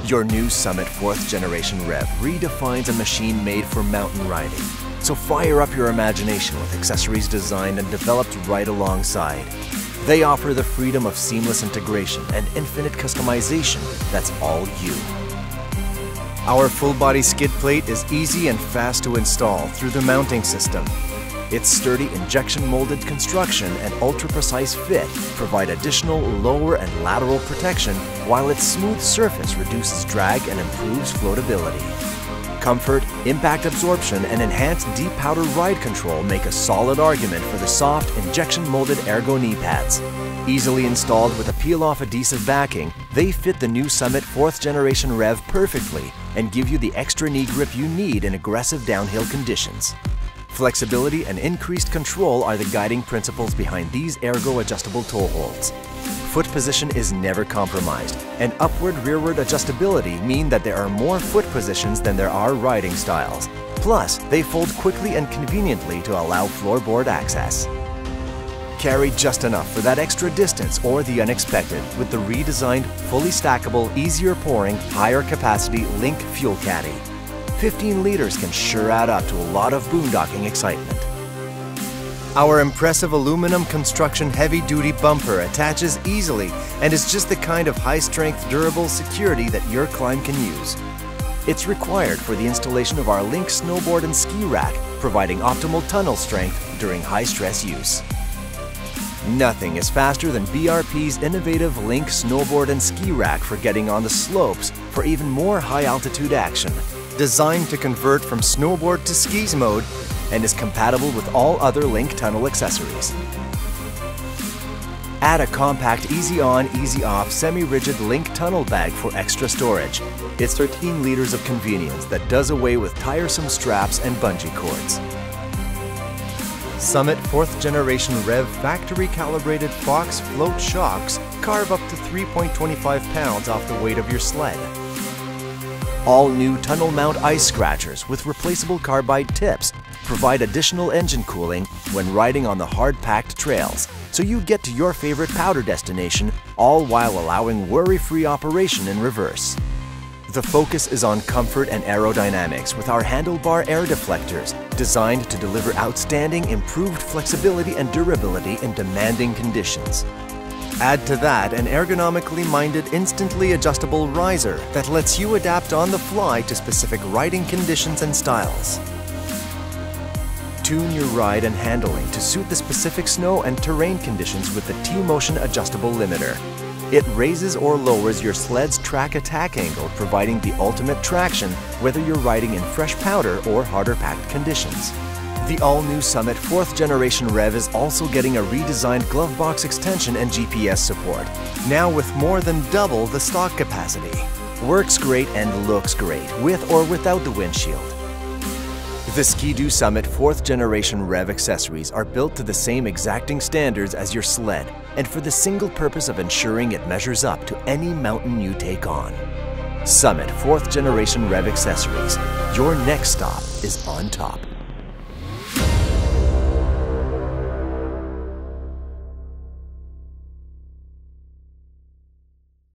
Your new Summit 4th Generation REV redefines a machine made for mountain riding. So fire up your imagination with accessories designed and developed right alongside. They offer the freedom of seamless integration and infinite customization that's all you. Our full-body skid plate is easy and fast to install through the mounting system. Its sturdy injection-molded construction and ultra-precise fit provide additional lower and lateral protection, while its smooth surface reduces drag and improves floatability. Comfort, impact absorption, and enhanced deep powder ride control make a solid argument for the soft, injection-molded ergo knee pads. Easily installed with a peel-off adhesive backing, they fit the new Summit 4th Generation REV perfectly and give you the extra knee grip you need in aggressive downhill conditions. Flexibility and increased control are the guiding principles behind these ergo adjustable toe holds. Foot position is never compromised, and upward-rearward adjustability mean that there are more foot positions than there are riding styles. Plus, they fold quickly and conveniently to allow floorboard access. Carry just enough for that extra distance or the unexpected with the redesigned, fully stackable, easier pouring, higher capacity Link Fuel Caddy. 15 liters can sure add up to a lot of boondocking excitement. Our impressive aluminum construction heavy-duty bumper attaches easily and is just the kind of high-strength, durable security that your climb can use. It's required for the installation of our Link snowboard and ski rack, providing optimal tunnel strength during high-stress use. Nothing is faster than BRP's innovative Link snowboard and ski rack for getting on the slopes for even more high-altitude action. Designed to convert from snowboard to skis mode and is compatible with all other Link tunnel accessories. Add a compact easy-on, easy-off, semi-rigid Link tunnel bag for extra storage. It's 13 liters of convenience that does away with tiresome straps and bungee cords. Summit 4th Generation REV factory-calibrated Fox float shocks carve up to 3.25 pounds off the weight of your sled. All new tunnel mount ice scratchers with replaceable carbide tips provide additional engine cooling when riding on the hard-packed trails, so you get to your favorite powder destination, all while allowing worry-free operation in reverse. The focus is on comfort and aerodynamics with our handlebar air deflectors, designed to deliver outstanding improved flexibility and durability in demanding conditions. Add to that an ergonomically minded, instantly adjustable riser that lets you adapt on the fly to specific riding conditions and styles. Tune your ride and handling to suit the specific snow and terrain conditions with the T-Motion adjustable limiter. It raises or lowers your sled's track attack angle, providing the ultimate traction whether you're riding in fresh powder or harder packed conditions. The all-new Summit 4th Generation REV is also getting a redesigned glove box extension and GPS support, now with more than double the stock capacity. Works great and looks great, with or without the windshield. The Doo Summit 4th Generation REV accessories are built to the same exacting standards as your sled, and for the single purpose of ensuring it measures up to any mountain you take on. Summit 4th Generation REV Accessories. Your next stop is on top.